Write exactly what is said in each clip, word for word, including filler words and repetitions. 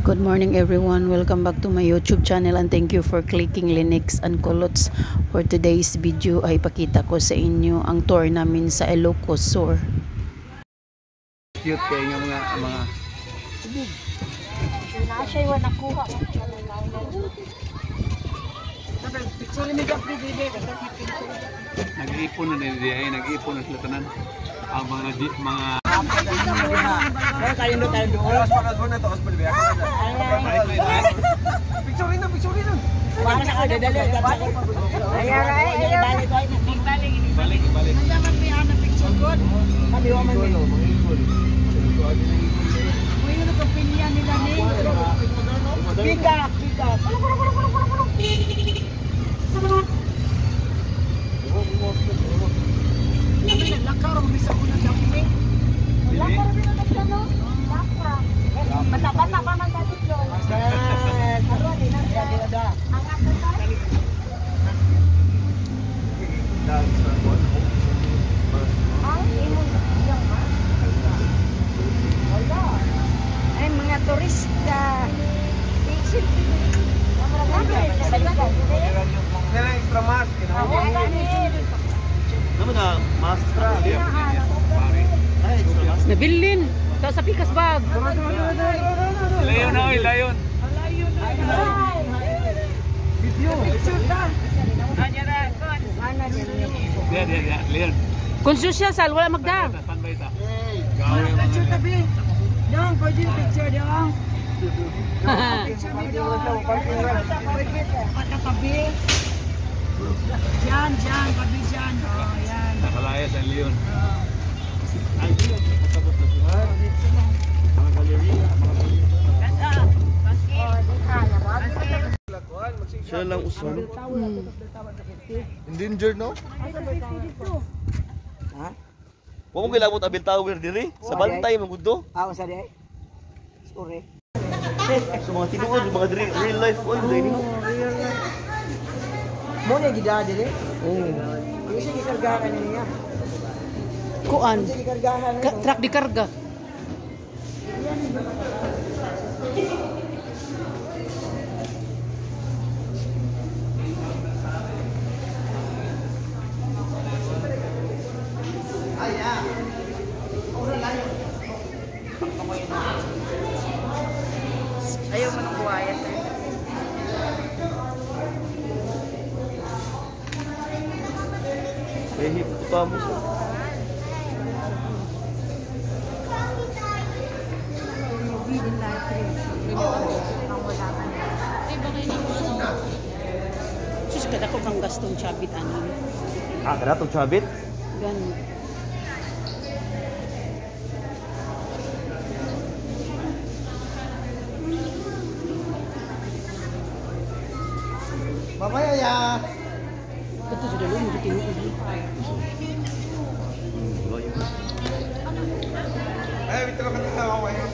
Good morning everyone. Welcome back to my YouTube channel and thank you for clicking Linux and Colots. For today's video ay pakita ko sa inyo ang tour namin sa Ilocos Sur. Cute kayo nga mga mga subog. Nasa'y wa nakuha. Picture ni Gapri Dede. Nag-iipon na din ay nag-iipon na sila tanan. Ang mga jeep, mga Kaya kayo na tayo doon. Oras pa ka na to, oras pa liya. Picture na, picture na. Para sa kada dali. Ayan ay, balik ko. Balik, balik, balik. Nandaman pa yan na picture good. Kami wa man din. Uy, ano ka pinya nila ni? Pika, pika. Lakar mo bisa ko na jumping. Lakar mo na nagplano? Lakar. Bata-bata pa man dati doon. Saro din ang dada. Ang ato tayo. Ang imong yang ha? Wala. Ay mga turista. Exit. Nila extra mask, Ako ganit. naman na mastra. Nabilin. Ito sa pikas bag. Layon na oy, layon. Video. Dia dia dia, layon. Konsyosya sal wala magda. Standby ta. Gawin picture tabi. Dong, pwede picture dong. Picture video. Pagkatabi. Diyan, diyan, tabi diyan. Oh, yan. Nakalaya sa layon. Siya lang usan. Endangered no? Ha? Wa mo gilabot abil tower diri sa bantay magudto. Ako sa di. Sorry. So mga tinuod mga diri real life on diri. Mo na gida diri. Oh. Kasi gikargahan niya. Kuan. Kasi gikargahan Ka truck di karga. Ayaw mo nang buhayat eh. Eh hip pa mo so. Sus kada ko kang gastong chabit ano. Ah, kada to chabit. Gan. Mamaya ya. Kato sudah lu mo tinuod. Eh, bitaw ka na ako eh.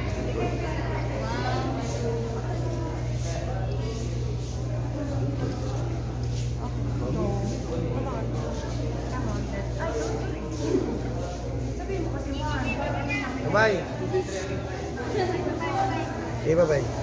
Bye. Eh, bye bye.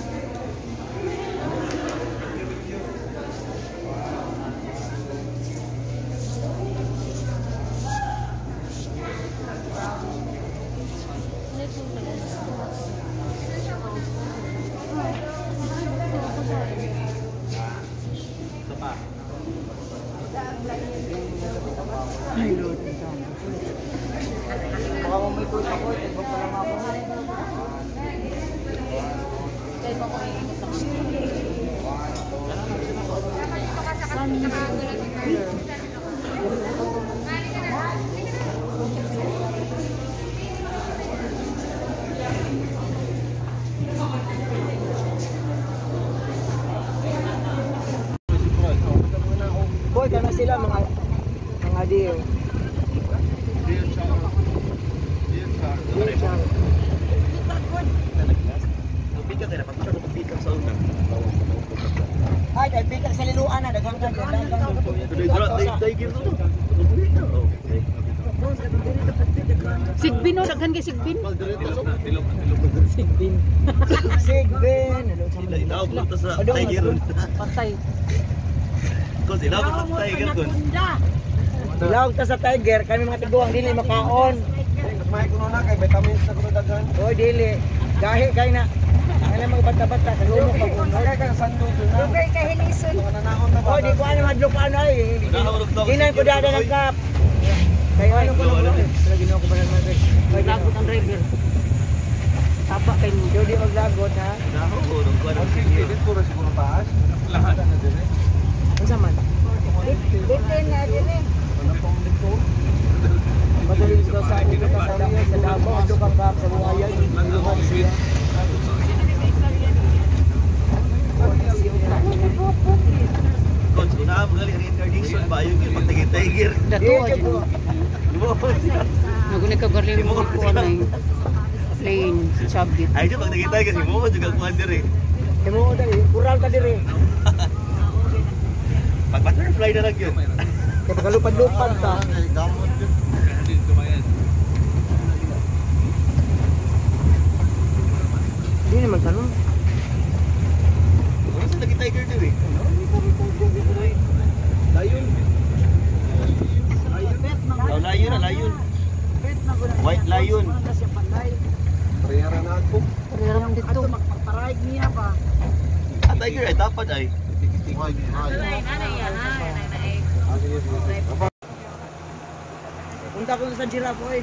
Ay Lord. Baka mo may tulad ako, ito pa lang ako. Boy, kana sila mga mga deal. Ay, kay pikak sa liluan na daghang ka. Sigbin no, daghan kay sigbin. Tilok, tilok. Sigbin. Sig, Ben, ano sa Ila ila ko ta sa Adong, tiger. Patay. Ko sila ko sa tiger kon. Ilawag ta sa tiger, kami mga tiguang dili makaon. May kuno na kay vitamins na kuno daghan. Oy dili. Gahi kay na. Ano mga bata-bata kalumok pa kuno. Kay kang sando na. Dugay ka hinison. Nanahon na ba? Oh, di ko ano madlo pa ano ay. Ginan ko dada ng kap. Kay ano ko na lagi na ko ba naman kay. Lagot ang driver. Tapa kay mo. Di maglagot ha. Daho ko nung ko Ang sige dito ra siguro taas. Lahat na dire. Unsa man? Bitin na din eh. Ano pang dito? Madaling ko sa dito sa damo sa damo do ka kap sa buhayan. Nanahon sweet. kon so na mga reincarnation ba yung pagtagit tiger. Dato aja. Nagunit ka galing mo ko anay. Plain sabit. Ay di pagtagit tiger si mo juga kuan dire. Imo dali, kural ta dire. Pag butterfly na lang yun. Kay pagalupad-lupad ta. Di naman tanong. Ano sa tagit tiger dire? Layon. Oh, lion na lion. White lion. Parehara na ako. Parehara dito. Magpaparaig niya pa. Ah, tiger ay dapat ay. Punta ko sa giraffe oy.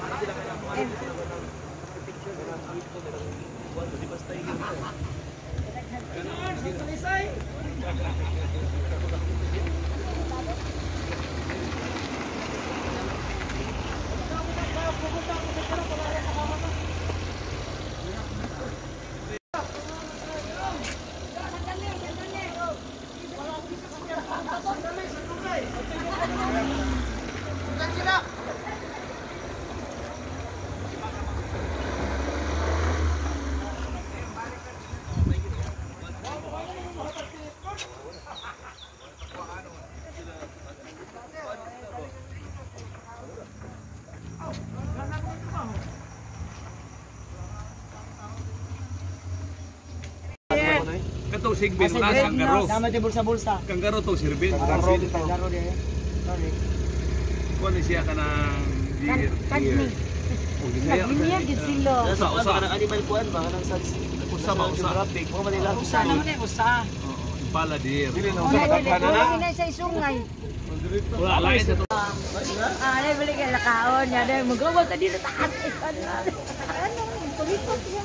Kato sigbin na kanggaro. Sama di bulsa-bulsa. Kanggaro to sirbin. Kanggaro di kanggaro di. Sorry. Kuan siya kanang deer. Kadni. Naglinya gid sila. Sa usa ka ng animal kuan ba kanang sa Usa ba usa? graphic mo man nila. Usa naman eh, usa. Impala deer. Dili na Wala usa dili ka na. ko na sa sungay. Wala lain sa to. Ah, nay balik ka lakaon ya day magawa ka dito taas. Ano, pulipot siya.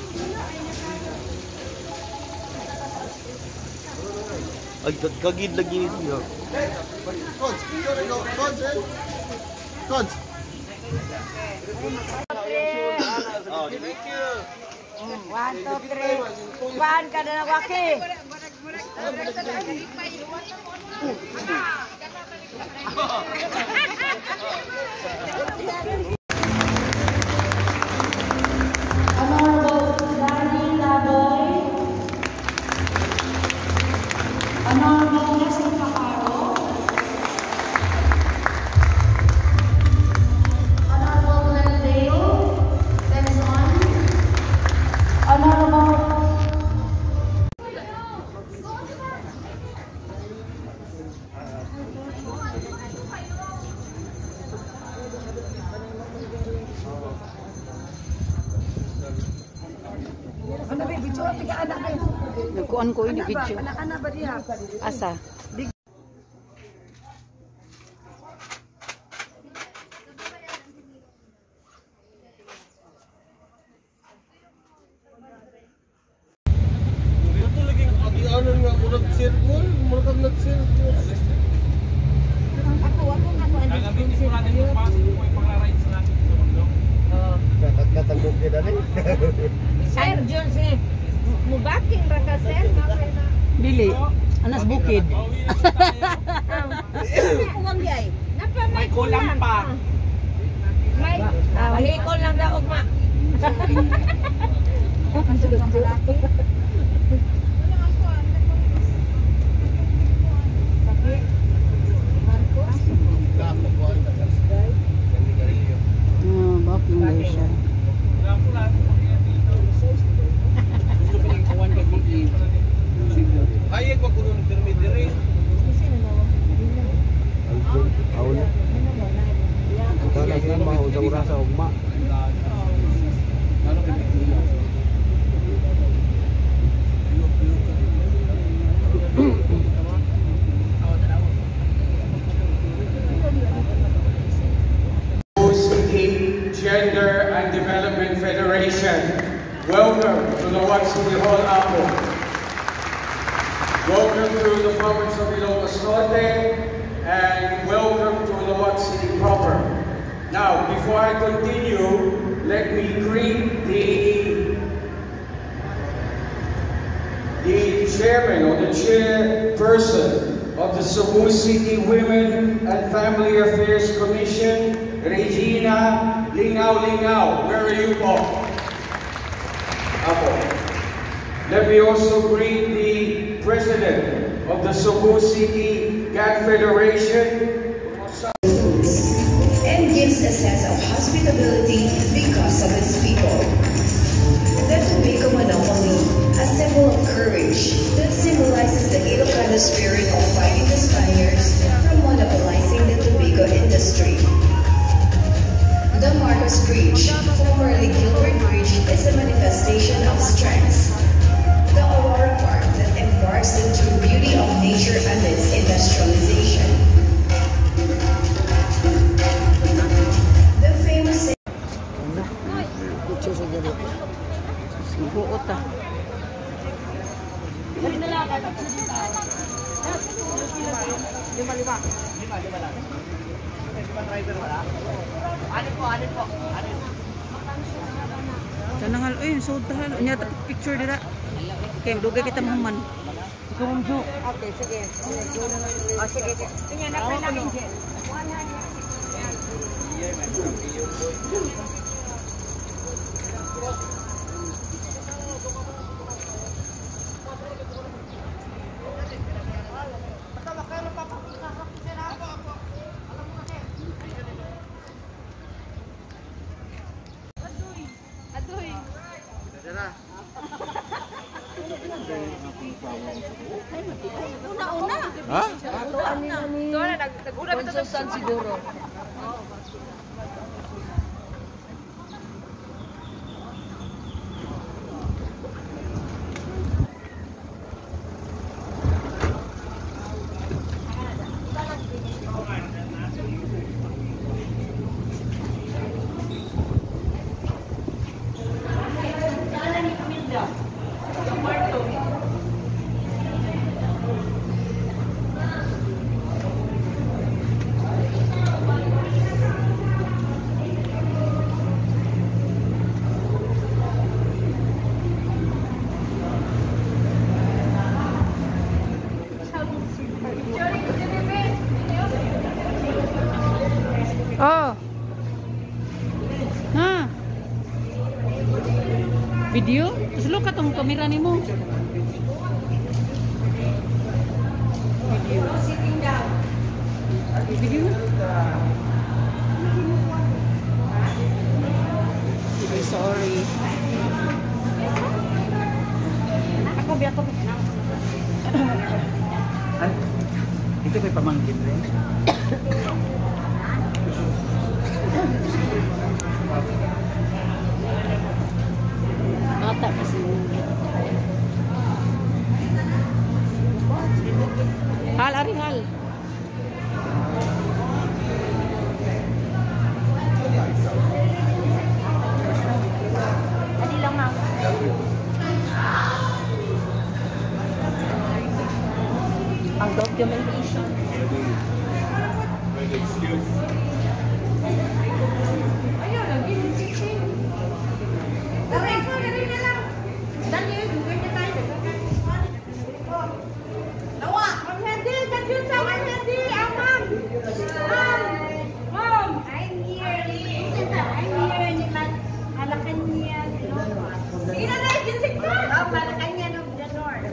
Ay kagid lagi niyo. Coach, sorry go. Coach, eh? Coach. Oh, thank you. One, two, three. Kuhaan ka na ng waki. Nagkuan ko ini video. Anak-anak ba diha? Asa? Ito lagi ano nga ako nag-circle, mura kang nag-circle. Ako, ako nga ko ang sponsor kayo. Katagkatagod ka na rin. Sir, John, si mubaking ra ka, sir. Dili. Anas bukid. Uwang yay. Napa may kulang pa. May mahikol lang daw ugma. Ang sugat ng lalaki. Ah, bak mo siya. City Hall, Apo. Welcome to the province of Ilocos Norte, and welcome to Loac City proper. Now, before I continue, let me greet the, the chairman or the chairperson of the Cebu City Women and Family Affairs Commission, Regina Lingaw Lingaw. Where are you, po? Apo. Let me also greet the president of the Cebu City Gang Federation, and gives a sense of hospitality because of its people. The tobacco monopoly, a symbol of courage that symbolizes the Ilocano spirit of fighting the Spaniards from monopolizing the tobacco industry. The Marcos Bridge, formerly Gilbert Bridge, is a manifestation of strength. The Aurora Park that embarks the true beauty of nature amidst industrialization. The famous Buot ah. Lima, lima. Lima, lima lang. Lima driver wala? Anin po, anin po. Anin. Sana nga, ayun, so tahal. Unya, picture dira. Okay, dugay kita mahuman. Ikaw mong jo. Okay, sige. O, sige. Tingnan na pa namin. Una-una. Ha? Ito na, nag-una ba ito siguro? Oh. Ha. Video? Terus lu katong kamera ni mo. Video. Sitting down. Video? Okay, sorry. Ako biya ko. Ito may pamangkin rin. Bata kasi. Hal, ari hal. Adi lang ma'am. Ang documentation. Ayun, nag-giving teaching. Dali, dali na lang. Dali, dugay na tayo. Nawa! Ma'am Hedy, dadyo sa Ma'am Hedy, ang ma'am. Ma'am! Ma'am! I'm here. I'm here ni Malacanang. Sige na na, ginsik ka. Oh, Malacanang of the North.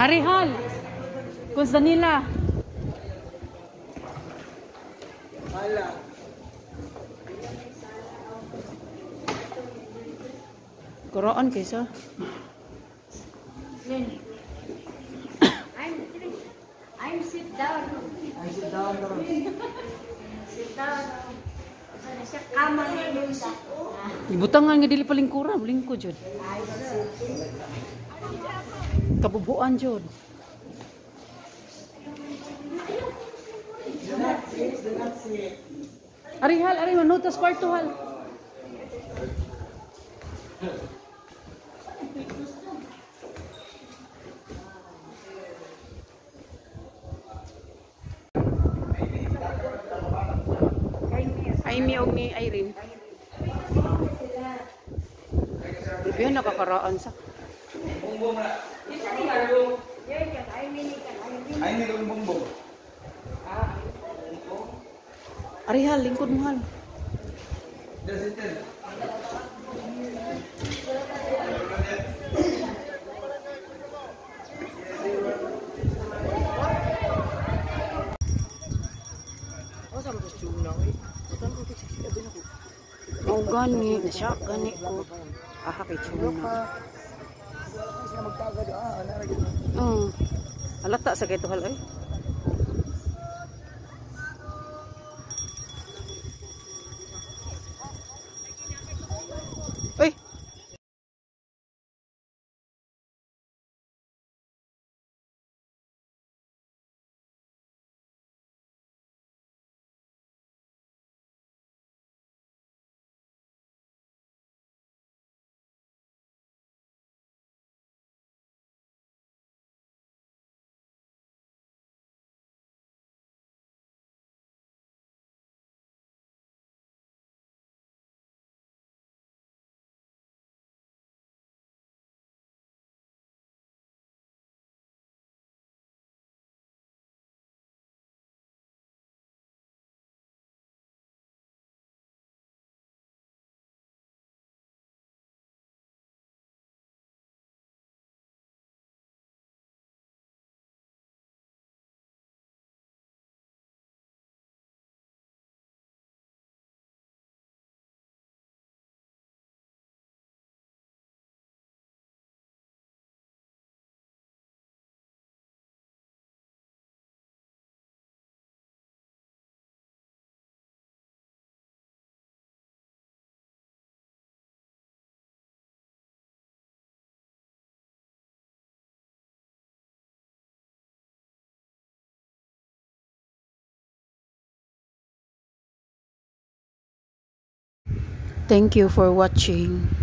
Arihal. Kus Danila. Hala. Kuraan kaysa. I'm I'm sit down. Ay, sit down ka ron. Sit down. Sana siya kama niya yung sa. Ibutangan nga dili palingkuran, lingko jud. Kabubuan jud. Arihal, ari manutas kwarto hal. Ay mi og ni Irene. Bibiyo nakakaraan sa. Ay, hindi kang bumbong. Arihal, lingkod mo hal. Oh, gani. Nasya, gani ko. Aha, kay Chuna. Hmm. Alata sa kito hal ay. Uy. Thank you for watching.